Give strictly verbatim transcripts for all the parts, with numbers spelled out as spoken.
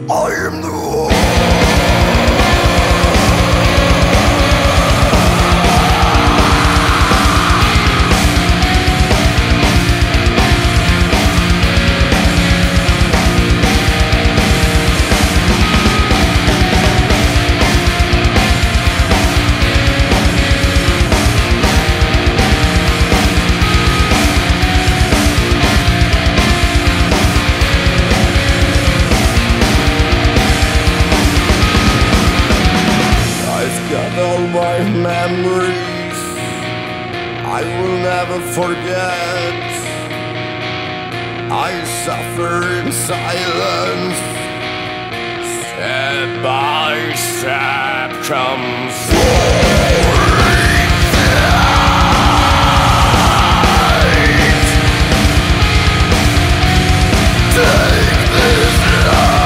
I am the one. All my memories I will never forget. I suffer in silence. Step by step comes take this life.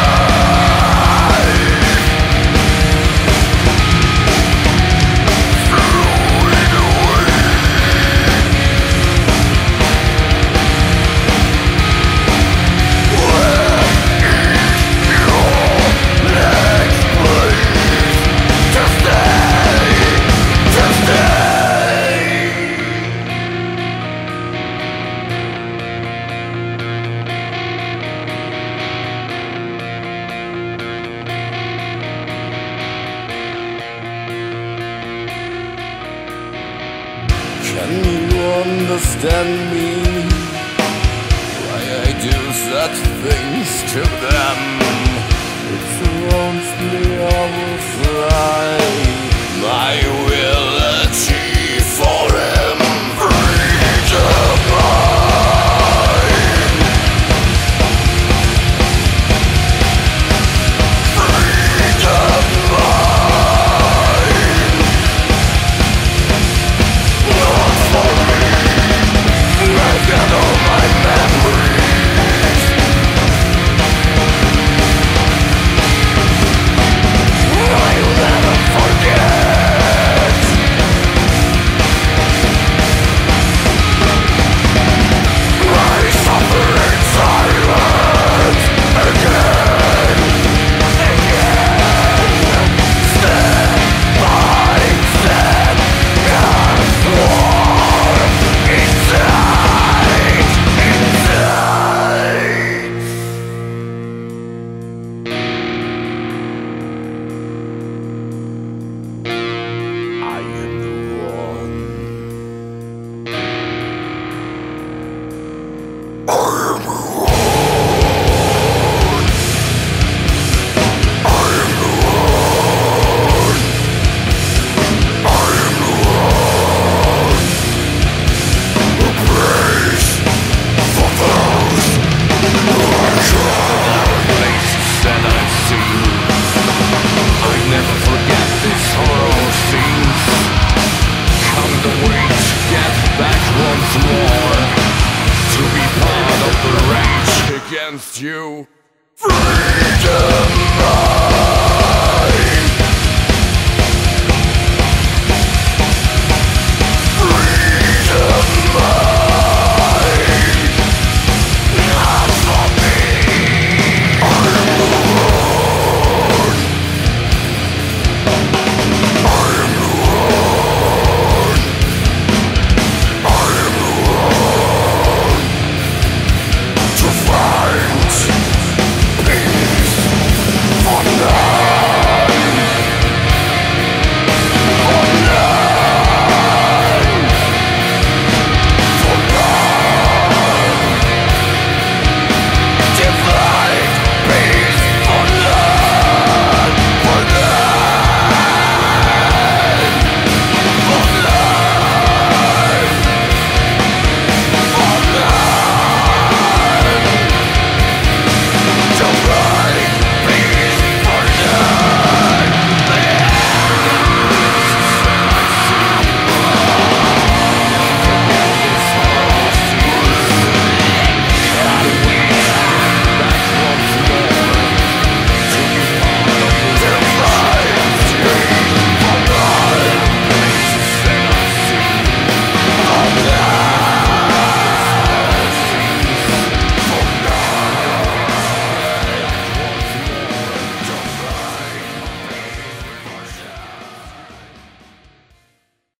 Can you understand me? Why I do such things to them? It surrounds me, I will fly. I will achieve for him freedom mine. Freedom mine. Not for me. I've got all my memories. I'll never forget. I suffer in silence again, again. Step by step comes war inside, inside. I am the one. I am the one. I am the one. I am the one who prays for those who are sure. Faces that I see, I never forget these horrible scenes. Come the way to get back once more, to be part of the rage against you. Freedom.